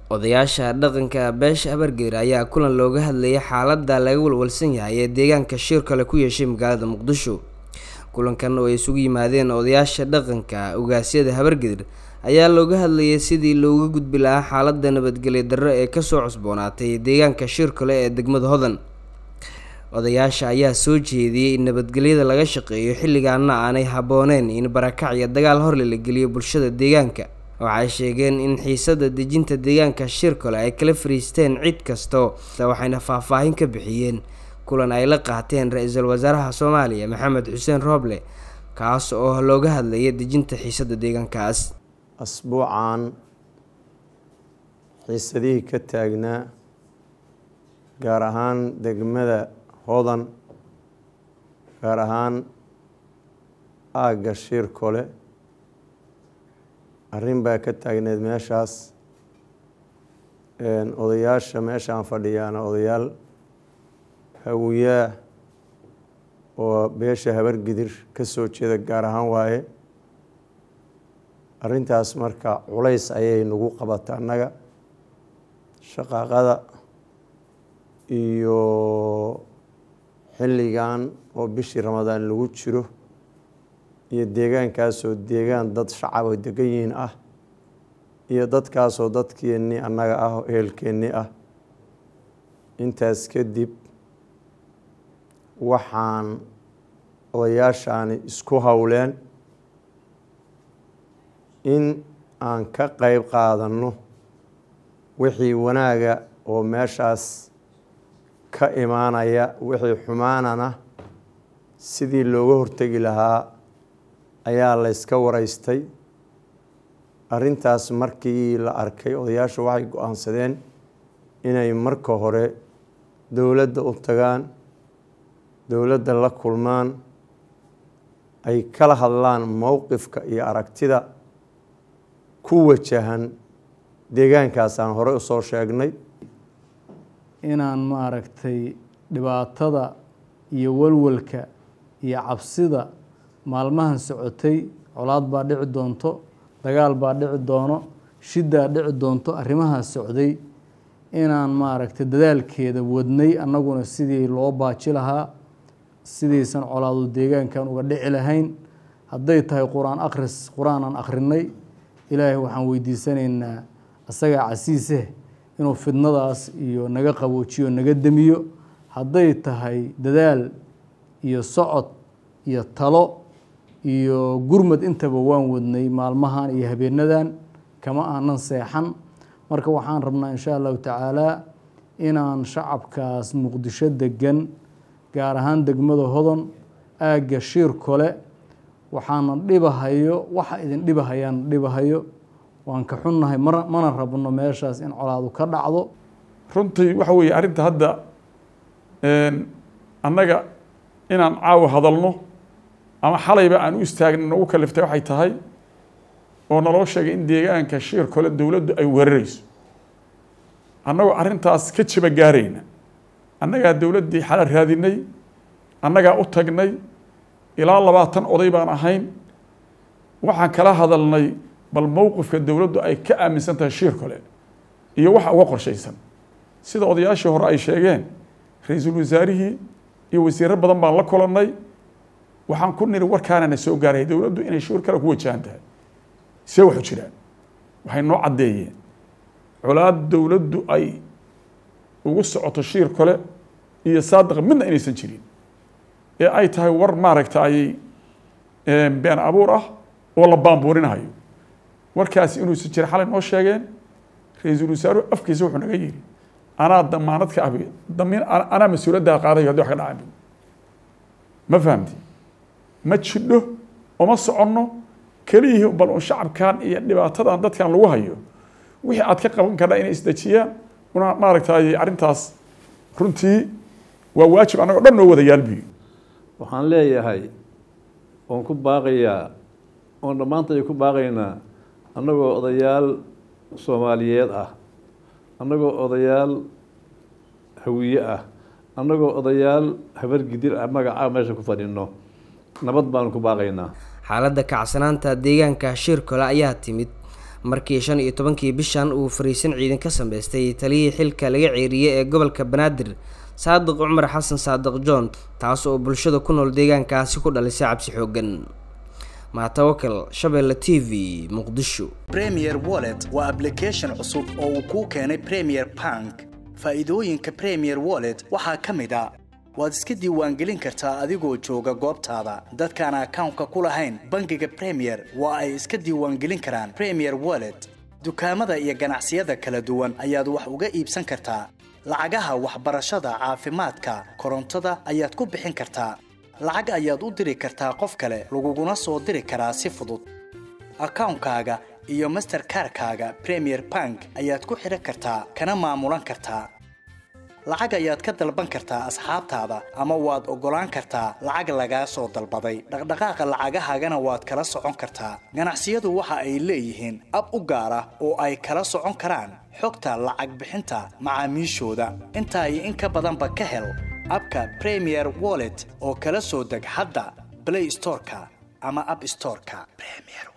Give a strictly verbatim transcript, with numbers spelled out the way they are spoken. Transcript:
odayaasha dhaqanka beesha Habargedir ayaa kulan looga hadlayay xaaladda laga walwalsan yahay ee deegaanka shirka ku yeeshay magaalada Muqdisho. Kulankan oo ay isugu yimaadeen odayaasha dhaqanka ugaasyada Habargedir ayaa looga hadlayay sidii looga gudbi lahaa xaaladda nabadgelyo darro ee ka soo cusboonaatay deegaanka shirka ee degmada Hodan. Odayaasha ayaa soo jeediyay in nabadgelyada laga shaqeeyo xilligaana aanay habooneen in barakac iyo dagaal hor la geliyo bulshada deegaanka. waxay sheegeen in xiisada dejinta deegaanka shirka ay kala fariisteen cid kasto waxayna faahfaahin ka bixiyeen kulan ay la qaateen ra'iisul wasaaraha Soomaaliya Maxamed Xuseen Roble kaas oo looga hadlayay dejinta xiisada deegaankaas. asbuucan xiisadii ka taagnaa gaar ahaan degmada Hodan gaar ahaan aaga shirka arrin baa ka taagneed meeshaas een odayaasha meeshaan fadhiyaan odayaal hawiya oo beesha Habargedir ka soo jeeda gaar ahaan waaye arrintaas marka culays ayay nagu qabataa annaga shaqaaqada iyo xilligan oo bishii Ramadaan lagu jiro iyo deegaankaas oo deegaan dad shacab oo degan yihiin ah iyo dadkaas oo dadkeenni annaga ah oo ehelkeenni ah intaas kadib waxaan odayaashaani isku hawleen in aan ka qayb qaadano wixii wanaaga oo meeshaas ka imaanaya wixii xumaanana sidii looga hortagi lahaa ayaa la iska waraystay arrintaas markii la arkay odayaasha waxay go'aansadeen inay marka hore dowladda u tagaan dowladda la kulmaan ay kala hadlaan mowqifka iyo aragtida ku wajahan deegaankaas aan hore u soo sheegnay inaan maaragtay dhibaatada iyo walwalka iyo cabsida maalmahan socotay colaad baa dhici doonto dagaal baa dhici doono shida dhici doonto arrimaha socday inaan maaragtay dadaalkeeda wadnay annaguna sidii loo baaji lahaa sidiisan colaadu deegaankan uga dhici lahayn hadday tahay quraan akhris quraan aan akhrinay ilaahay waxaan weydiisanaynaa asaga casiise inuu fidnadaas iyo naga qaboojiyo naga damiyo hadday tahay dadaal iyo socod iyo talo iyo gurmad intaba waan wadnay maalmahan iyo habeenadan kama aanan seexan marka waxaan rabnaa insha Allah taala inaan shacabkaas Muqdisho degan gaar ahaan degmada Hodan aaga shirka waxaan dhibahayo waxa idin dhibahayaan dhibahayo waan ka xunnahay mana rabno meeshaas in colaadu ka dhacdo runtii waxa weeye arrinta hadda een annaga inaan caaw hadalno ama xalayba aan u istaagno ugu kaliftay waxay tahay oo naloo sheegay in deegaanka shirka dawladdu ay weerarayso annagoo arrintaas ka jiba gaarayna annaga dawladdii xal raadinay annaga u tagnay ilaa labaatan oday baan ahayn waxaan kala hadalnay bal mowqifka dawladdu ay ka aaminsan tahay shirka iyo waxa uga qorshaysan sida odayaashii hore ay sheegeen ra'iisul wasaarihii iyo wasiirro badan baan la kulannay waxaan ku niri warkaanana soo gaaray dawladdu inay shirka ku wajahan tahay see wax jiraan waxay noo cadeeyeen colaad dawladdu ay ugu socoto shirka iyo saadaq midna inaysan jirin ee ay tahay war maaragtay ee been abuur ah oo la baanbuurinayo warkaas inuu si jira xalay noo sheegeen ra'iisul wasaaruhu afkiisa wuxuu naga yiri anaa damaanad ka abi damin anaa mas'uuliyadda qaaday hadii wax ka dhacay ma fahamti ma jidho oo ma soconno kaliya bal oo shacabkan iyo dhibaatadan dadkan lagu hayo wixii aad ka qaban kartaa inay isdajiyaan una maaragtay arrintaas runtii waa waajib anaga dhan noo wada yaalbi waxaan leeyahay oon ku baaqayaa oon dhammaantay ku baaqaynaa annagoo odayaal Soomaaliyeed ah annagoo odayaal hawiye ah annagoo odayaal Habargedir ah magaca meesha ku fadhino nabad baan ku baaqaynaa xaaladda kacsanaanta deegaanka shirka ayaa timid markii shan iyo tobankii bishan uu fariisin ciidan ka sameystay taliyihii xilka laga ceeriyay ee gobolka Banaadir Saadiq Cumar Xasan Saadiq John taas oo bulshada ku nool deegaankaasi ku dhalisay cabsi xoogan. Ma tawakkal Shabeelle T V Muqdisho. Premier Wallet waa application cusub oo uu ku keenay Premier Bank. Faa'iidooyinka Premier Wallet waxaa ka mid ah waad iska diiwaangelin kartaa adigoo jooga goobtaada. Dadka aan account-ka ku lahayn bangiga Premier waa ay iska diiwaangelin karaan Premier Wallet. Dukaamada iyo ganacsiyada kala duwan ayaad wax uga iibsan kartaa. Lacagaha waxbarashada, caafimaadka, korontada ayaad ku bixin kartaa. Lacag ayaad u diri kartaa qof kale, laguguna soo diri karaa si fudud. Account-kaaga iyo Mastercard-kaaga Premier Bank ayaad ku xiran kartaa kana maamulan kartaa. Lacag ayaad ka dalban kartaa asxaabtaada ama waad ogolaan kartaa lacag laga soo dalbaday. Dhaqdhaqaaqa lacagahaagana waad kala socon kartaa. Ganacsiyadu waxa ay leeyihiin ab u gaar ah oo ay kala socon karaan xogta lacag bixinta macaamiishooda. Inta ay in ka badan ba ka hel abka Premier Wallet oo kala soo deg hadda Play Store-ka ama App Store-ka. Premier